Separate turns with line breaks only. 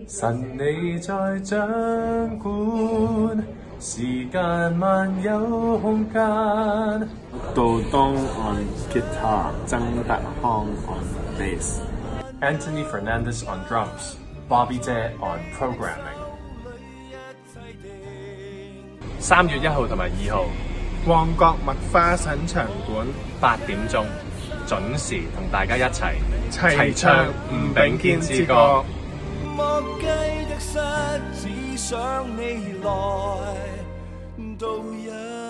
神你在掌管，時間漫有空間。
杜東 on guitar， 曾德康 on bass，
Anthony Fernandez on drums, Bobby 姐 on programming。3月1號同埋2號，
旺角麥花臣場館
8點鐘準時同大家一齊
齊唱吳炳堅之歌。
莫計得失，只想你來導引。